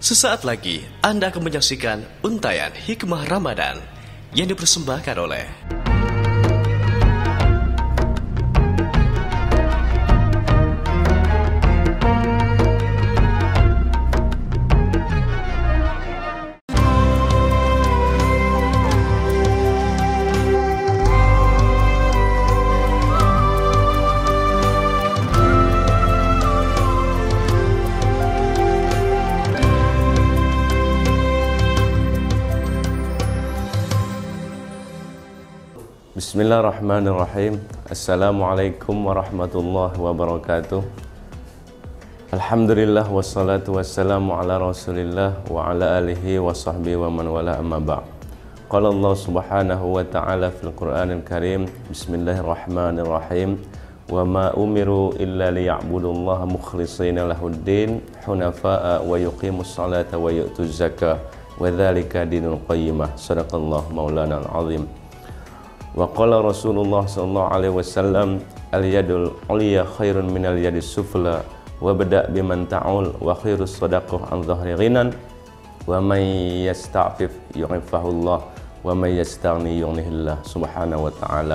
Sesaat lagi Anda akan menyaksikan untayan Hikmah Ramadan yang dipersembahkan oleh Bismillahirrahmanirrahim. Assalamualaikum warahmatullahi wabarakatuh. Alhamdulillah wassalatu wassalamu ala rasulillah wa ala alihi wa sahbihi wa man wala amma ba'd. Qala Allah subhanahu wa ta'ala fil Qur'anil Karim. Bismillahirrahmanirrahim. Wa ma umiru illa liya'budullaha mukhlishina lahuddin hunafa'a wa yuqimus salata wa yu'tuz zakah wa dzalika dinul qayyimah. Shadaqallahu maulana al-azim. Wa qala Rasulullah sallallahu alaihi wasallam al-yadul ulya khairun minal yadis sufla wa bada' biman ta'ul wa khairus sadaqah an dhahri ghinan wa may yasta'fif yu'ifahullah wa may yastaghni yughnihillah subhanahu wa ta'ala.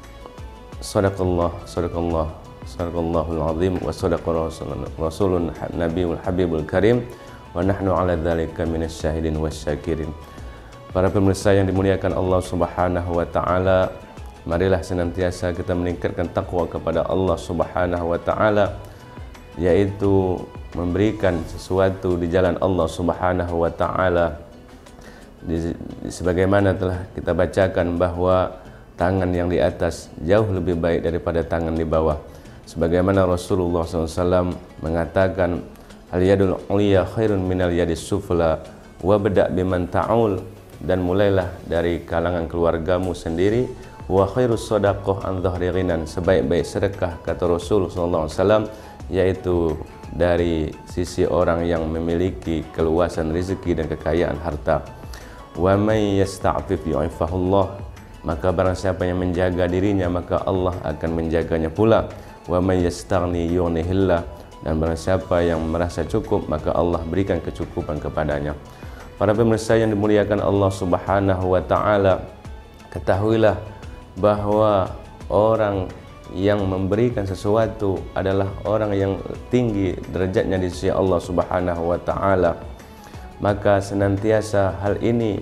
Sadaqallahul azim wa sadaqa rasulun nabiyul habibul karim wa nahnu ala dzalika minasy syahidin wasyakirin. Para pemirsa yang dimuliakan Allah Subhanahu wa ta'ala, marilah senantiasa kita meningkatkan takwa kepada Allah Subhanahu wa ta'ala, yaitu memberikan sesuatu di jalan Allah Subhanahu wa ta'ala. Sebagaimana telah kita bacakan bahwa tangan yang di atas jauh lebih baik daripada tangan di bawah. Sebagaimana Rasulullah SAW mengatakan, al-yadul ulya khairun minal yadis sufla wa bada' biman ta'ul, dan mulailah dari kalangan keluargamu sendiri, wa khairus shadaqah an dhahri ghinan, sebaik-baik sedekah kata Rasul sallallahu alaihi wasallam yaitu dari sisi orang yang memiliki keluasan rezeki dan kekayaan harta. Wa may yasta'fif yu'ifahullah, maka barang siapa yang menjaga dirinya maka Allah akan menjaganya pula. Wa may yastaghni yughnihillah, dan barang siapa yang merasa cukup maka Allah berikan kecukupan kepadanya. Para pemirsa yang dimuliakan Allah Subhanahu wa ta'ala, ketahuilah bahwa orang yang memberikan sesuatu adalah orang yang tinggi derajatnya di sisi Allah Subhanahu wa ta'ala. Maka senantiasa hal ini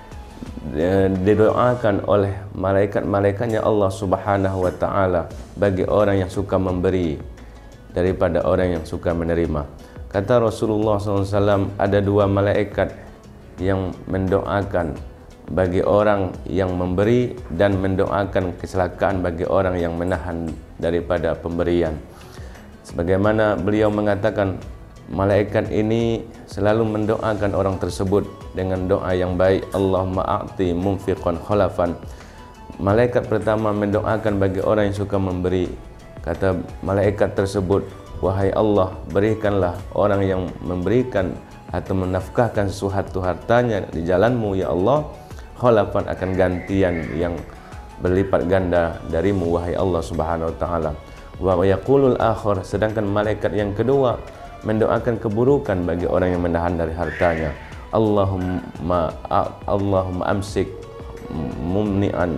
didoakan oleh malaikat-malaikatnya Allah Subhanahu wa ta'ala bagi orang yang suka memberi daripada orang yang suka menerima. Kata Rasulullah SAW, ada dua malaikat yang mendoakan bagi orang yang memberi dan mendoakan kecelakaan bagi orang yang menahan daripada pemberian. Sebagaimana beliau mengatakan, malaikat ini selalu mendoakan orang tersebut dengan doa yang baik, Allahumma a'ti munfiqan khalafan. Malaikat pertama mendoakan bagi orang yang suka memberi. Kata malaikat tersebut, wahai Allah, berikanlah orang yang memberikan atau menafkahkan sesuatu hartanya di jalanmu ya Allah, khalafan, akan gantian yang berlipat ganda darimu wahai Allah Subhanahu wa ta'ala. Wa yaqulul akhar, sedangkan malaikat yang kedua mendoakan keburukan bagi orang yang menahan dari hartanya. Allahumma amsik mumni'an,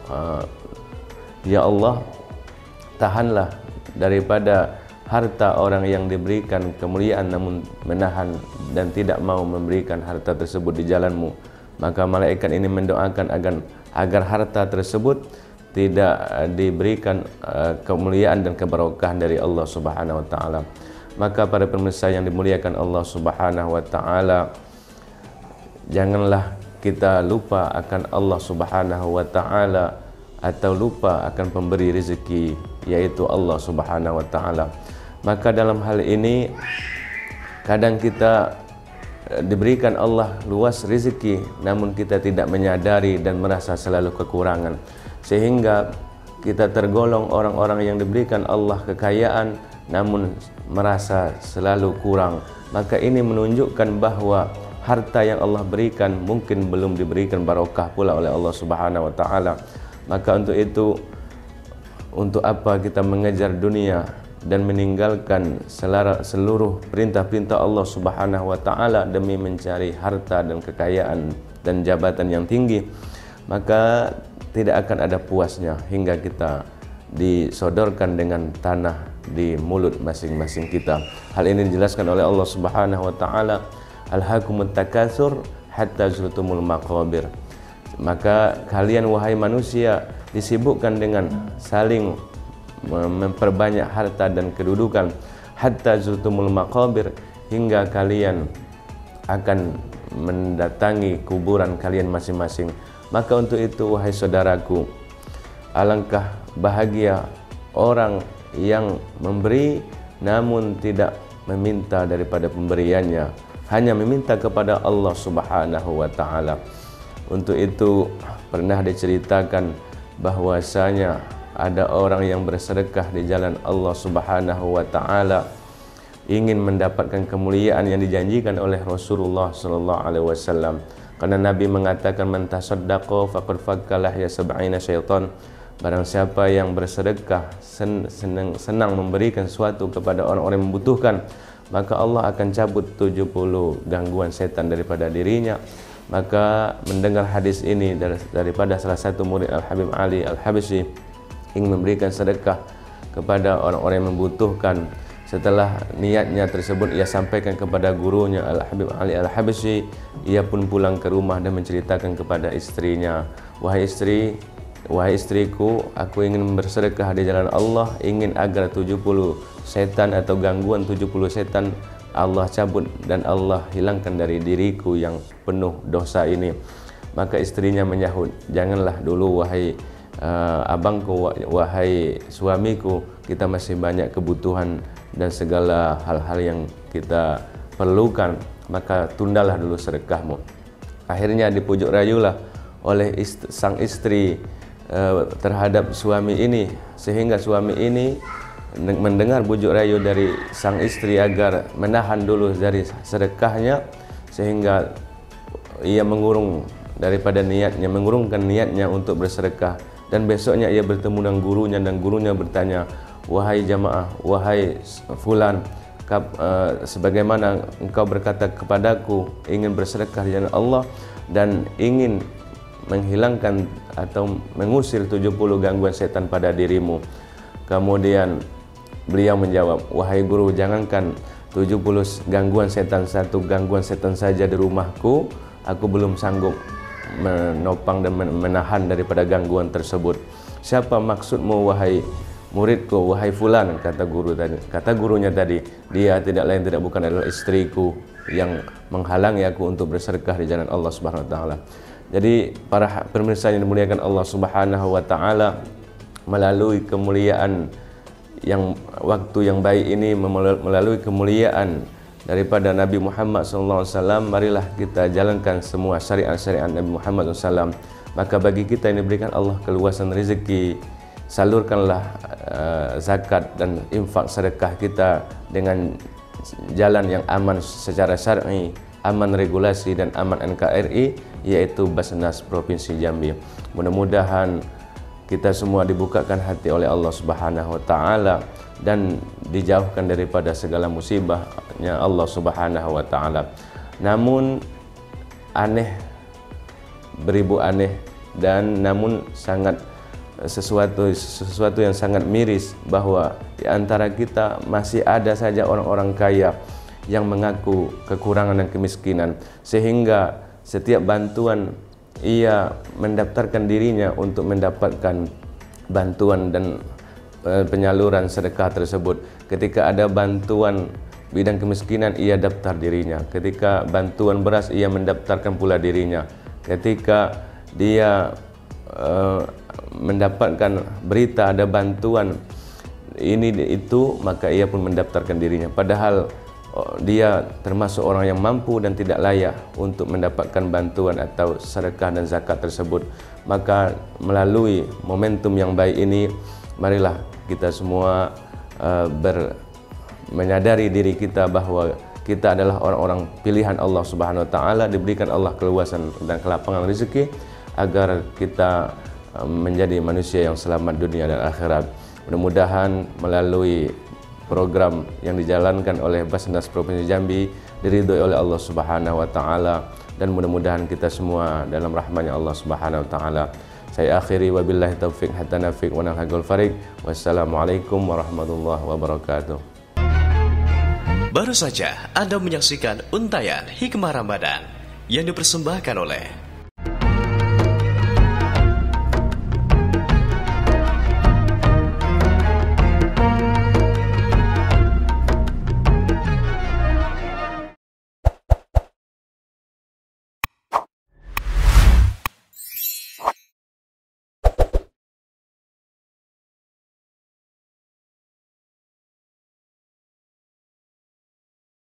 ya Allah, tahanlah daripada harta orang yang diberikan kemuliaan namun menahan dan tidak mau memberikan harta tersebut di jalanmu. Maka malaikat ini mendoakan agar harta tersebut tidak diberikan kemuliaan dan keberkahan dari Allah Subhanahu wa ta'ala. Maka para pemirsa yang dimuliakan Allah Subhanahu wa ta'ala, janganlah kita lupa akan Allah Subhanahu wa ta'ala atau lupa akan pemberi rezeki, yaitu Allah Subhanahu wa ta'ala. Maka dalam hal ini kadang kita diberikan Allah luas rezeki namun kita tidak menyadari dan merasa selalu kekurangan, sehingga kita tergolong orang-orang yang diberikan Allah kekayaan namun merasa selalu kurang. Maka ini menunjukkan bahwa harta yang Allah berikan mungkin belum diberikan barokah pula oleh Allah Subhanahu wa ta'ala. Maka untuk itu, untuk apa kita mengejar dunia dan meninggalkan seluruh perintah-perintah Allah Subhanahu wa taala demi mencari harta dan kekayaan dan jabatan yang tinggi, maka tidak akan ada puasnya hingga kita disodorkan dengan tanah di mulut masing-masing kita. Hal ini dijelaskan oleh Allah Subhanahu wa taala, alhaakumut takatsur hatta zurtumul maqabir. Maka kalian wahai manusia disibukkan dengan saling memperbanyak harta dan kedudukan, hatta zurtumul maqabir, hingga kalian akan mendatangi kuburan kalian masing-masing. Maka untuk itu wahai saudaraku, alangkah bahagia orang yang memberi namun tidak meminta daripada pemberiannya, hanya meminta kepada Allah Subhanahu wa taala. Untuk itu pernah diceritakan bahwasanya ada orang yang bersedekah di jalan Allah Subhanahu wa taala ingin mendapatkan kemuliaan yang dijanjikan oleh Rasulullah sallallahu alaihi wasallam. Karena Nabi mengatakan, man tasaddaqa faqad fakkalah ya sab'ina syaitan. Barang siapa yang bersedekah senang memberikan sesuatu kepada orang-orang yang membutuhkan, maka Allah akan cabut 70 gangguan setan daripada dirinya. Maka mendengar hadis ini daripada salah satu murid Al-Habib Ali Al-Habsyi, ingin memberikan sedekah kepada orang-orang yang membutuhkan. Setelah niatnya tersebut ia sampaikan kepada gurunya Al-Habib Ali Al-Habsyi, ia pun pulang ke rumah dan menceritakan kepada istrinya, wahai istriku, aku ingin bersedekah di jalan Allah, ingin agar 70 setan atau gangguan 70 setan Allah cabut dan Allah hilangkan dari diriku yang penuh dosa ini. Maka istrinya menyahut, janganlah dulu wahai abangku, wahai suamiku, kita masih banyak kebutuhan dan segala hal-hal yang kita perlukan, maka tundalah dulu sedekahmu. Akhirnya dipujuk rayulah oleh sang istri terhadap suami ini, sehingga suami ini mendengar bujuk rayu dari sang istri agar menahan dulu dari sedekahnya, sehingga ia mengurungkan niatnya untuk bersedekah. Dan besoknya ia bertemu dengan gurunya, dan gurunya bertanya, wahai jamaah, wahai fulan, sebagaimana engkau berkata kepadaku ingin bersedekah di jalan Allah dan ingin menghilangkan atau mengusir 70 gangguan setan pada dirimu. Kemudian beliau menjawab, wahai guru, jangankan 70 gangguan setan, satu gangguan setan saja di rumahku, aku belum sanggup menopang dan menahan daripada gangguan tersebut. Siapa maksudmu wahai muridku, wahai fulan? Kata gurunya tadi, dia tidak lain tidak bukan adalah istriku yang menghalangi aku untuk bersedekah di jalan Allah Subhanahu wa taala. Jadi para pemirsa yang dimuliakan Allah Subhanahu wa taala, melalui kemuliaan yang waktu yang baik ini, melalui kemuliaan daripada Nabi Muhammad SAW, marilah kita jalankan semua syariat-syariat Nabi Muhammad SAW. Maka bagi kita yang diberikan Allah keluasan rezeki, salurkanlah zakat dan infak sedekah kita dengan jalan yang aman secara syar'i, aman regulasi dan aman NKRI, yaitu Basnas Provinsi Jambi. Mudah-mudahan kita semua dibukakan hati oleh Allah Subhanahu wa taala dan dijauhkan daripada segala musibahnya Allah Subhanahu wa taala. Namun aneh, beribu aneh, dan namun sangat sesuatu yang sangat miris bahwa di antara kita masih ada saja orang-orang kaya yang mengaku kekurangan dan kemiskinan, sehingga setiap bantuan ia mendaftarkan dirinya untuk mendapatkan bantuan dan penyaluran sedekah tersebut. Ketika ada bantuan bidang kemiskinan, ia daftar dirinya. Ketika bantuan beras, ia mendaftarkan pula dirinya. Ketika dia mendapatkan berita ada bantuan ini itu, maka ia pun mendaftarkan dirinya. Padahal dia termasuk orang yang mampu dan tidak layak untuk mendapatkan bantuan atau sedekah dan zakat tersebut. Maka melalui momentum yang baik ini, marilah kita semua menyadari diri kita bahwa kita adalah orang-orang pilihan Allah Subhanahu wa taala, diberikan Allah keluasan dan kelapangan rezeki agar kita menjadi manusia yang selamat dunia dan akhirat. Mudah-mudahan melalui program yang dijalankan oleh Basnas Provinsi Jambi diridhoi oleh Allah Subhanahu wa taala, dan mudah-mudahan kita semua dalam rahmat-Nya Allah Subhanahu wa taala. Saya akhiri wabillahi taufiq hatta nafiq wa nahaqul fariq. Wassalamualaikum warahmatullahi wabarakatuh. Baru saja Anda menyaksikan untayan Hikmah Ramadan yang dipersembahkan oleh